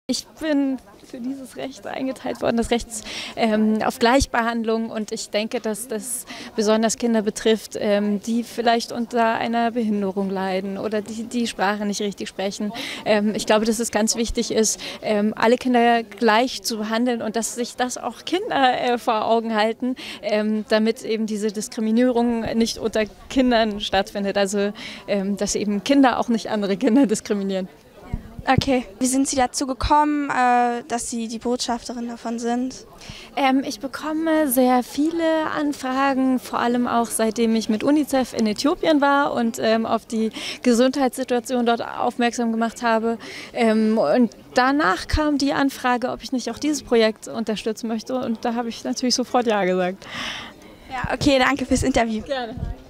Ich bin für dieses Recht eingeteilt worden, das Recht auf Gleichbehandlung, und ich denke, dass das besonders Kinder betrifft, die vielleicht unter einer Behinderung leiden oder die Sprache nicht richtig sprechen. Ich glaube, dass es ganz wichtig ist, alle Kinder gleich zu behandeln und dass sich das auch Kinder vor Augen halten, damit eben diese Diskriminierung nicht unter Kindern stattfindet, also dass eben Kinder auch nicht andere Kinder diskriminieren. Okay. Wie sind Sie dazu gekommen, dass Sie die Botschafterin davon sind? Ich bekomme sehr viele Anfragen, vor allem auch seitdem ich mit UNICEF in Äthiopien war und auf die Gesundheitssituation dort aufmerksam gemacht habe. Und danach kam die Anfrage, ob ich nicht auch dieses Projekt unterstützen möchte, und da habe ich natürlich sofort Ja gesagt. Ja, okay, danke fürs Interview. Gerne.